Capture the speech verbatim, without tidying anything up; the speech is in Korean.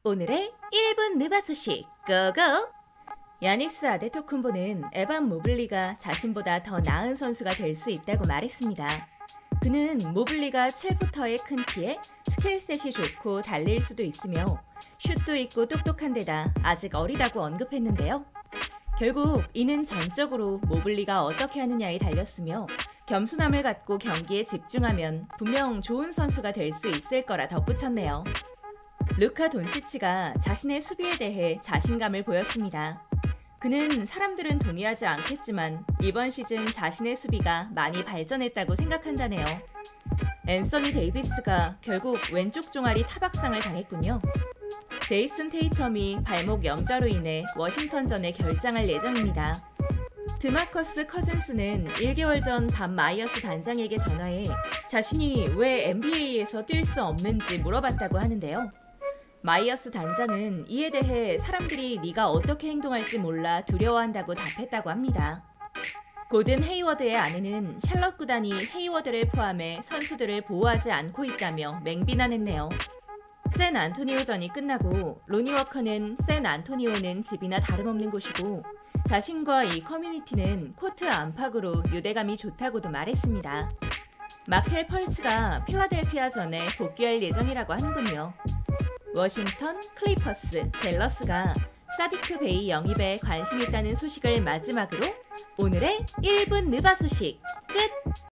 오늘의 일 분 느바 소식 고고! 야니스 아데토쿤보는 에반 모블리가 자신보다 더 나은 선수가 될 수 있다고 말했습니다. 그는 모블리가 칠 푸터의 큰 키에 스킬셋이 좋고 달릴 수도 있으며 슛도 있고 똑똑한 데다 아직 어리다고 언급했는데요. 결국 이는 전적으로 모블리가 어떻게 하느냐에 달렸으며 겸손함을 갖고 경기에 집중하면 분명 좋은 선수가 될 수 있을 거라 덧붙였네요. 루카 돈치치가 자신의 수비에 대해 자신감을 보였습니다. 그는 사람들은 동의하지 않겠지만 이번 시즌 자신의 수비가 많이 발전했다고 생각한다네요. 앤서니 데이비스가 결국 왼쪽 종아리 타박상을 당했군요. 제이슨 테이텀이 발목 염좌로 인해 워싱턴전에 결장할 예정입니다. 드마커스 커즌스는 일 개월 전 반 마이어스 단장에게 전화해 자신이 왜 엔비에이에서 뛸 수 없는지 물어봤다고 하는데요. 마이어스 단장은 이에 대해 사람들이 네가 어떻게 행동할지 몰라 두려워한다고 답했다고 합니다. 고든 헤이워드의 아내는 샬럿 구단이 헤이워드를 포함해 선수들을 보호하지 않고 있다며 맹비난했네요. 샌 안토니오전이 끝나고 로니 워커는 샌 안토니오는 집이나 다름없는 곳이고 자신과 이 커뮤니티는 코트 안팎으로 유대감이 좋다고도 말했습니다. 마켈 펄츠가 필라델피아전에 복귀할 예정이라고 하는군요. 워싱턴, 클리퍼스, 댈러스가 사디크 베이 영입에 관심 있다는 소식을 마지막으로 오늘의 일 분 느바 소식 끝!